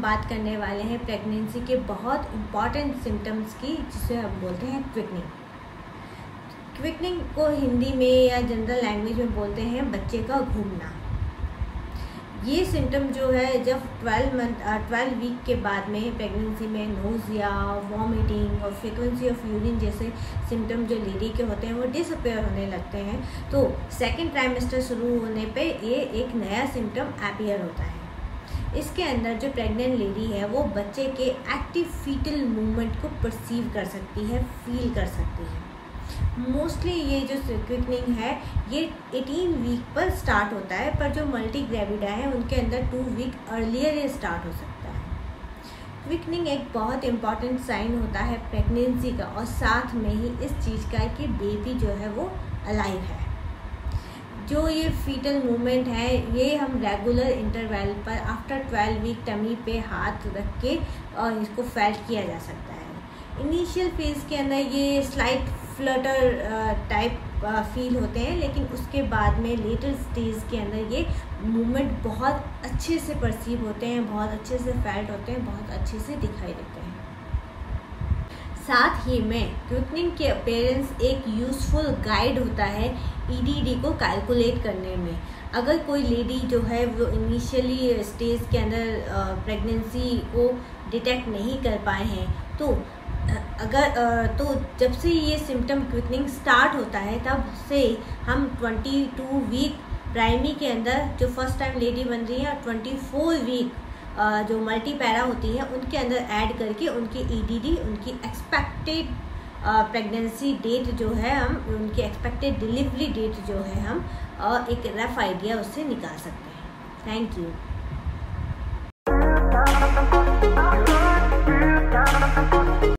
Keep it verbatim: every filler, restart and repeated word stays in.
हम बात करने वाले हैं प्रेगनेंसी के बहुत इम्पॉर्टेंट सिम्टम्स की, जिसे हम बोलते हैं क्विकनिंग। क्विकनिंग को हिंदी में या जनरल लैंग्वेज में बोलते हैं बच्चे का घूमना। ये सिम्टम जो है जब ट्वेल्व मंथ ट्वेल्व वीक के बाद में प्रेगनेंसी में नोज़िया, वॉमिटिंग और फ्रीक्वेंसी ऑफ यूरिन जैसे सिम्टम जो लेडी के होते हैं वो डिसअपेयर होने लगते हैं, तो सेकेंड ट्राइमेस्टर शुरू होने पे ये एक नया सिम्टम अपीयर होता है। इसके अंदर जो प्रेग्नेंट लेडी है वो बच्चे के एक्टिव फीटल मूवमेंट को परसीव कर सकती है, फील कर सकती है। मोस्टली ये जो क्विकनिंग है ये अठारह वीक पर स्टार्ट होता है, पर जो मल्टी ग्रेविडा है उनके अंदर टू वीक अर्लियर ये स्टार्ट हो सकता है। क्विकनिंग एक बहुत इम्पॉर्टेंट साइन होता है प्रेगनेंसी का, और साथ में ही इस चीज़ का कि बेबी जो है वो अलाइव है। जो ये फीटल मूवमेंट है ये हम रेगुलर इंटरवल पर आफ्टर ट्वेल्व वीक टमी पे हाथ रख के और इसको फेल्ट किया जा सकता है। इनिशियल फेज़ के अंदर ये स्लाइट फ्लटर टाइप फील होते हैं, लेकिन उसके बाद में लेटर स्टेज के अंदर ये मूवमेंट बहुत अच्छे से परसीव होते हैं, बहुत अच्छे से फेल्ट होते हैं, बहुत अच्छे से दिखाई देते हैं। साथ ही में क्विकनिंग के अपीयरेंस एक यूज़फुल गाइड होता है ईडीडी को कैलकुलेट करने में। अगर कोई लेडी जो है वो इनिशियली स्टेज के अंदर प्रेगनेंसी को डिटेक्ट नहीं कर पाए हैं, तो अगर तो जब से ये सिम्टम क्विकनिंग स्टार्ट होता है तब से हम बाईस वीक प्राइमरी के अंदर जो फर्स्ट टाइम लेडी बन रही है और चौबीस वीक जो मल्टी पैरा होती है उनके अंदर ऐड करके उनकी ईडीडी, उनकी एक्सपेक्टेड प्रेगनेंसी डेट जो है हम उनकी एक्सपेक्टेड डिलीवरी डेट जो है हम एक रफ आइडिया उससे निकाल सकते हैं। Thank you.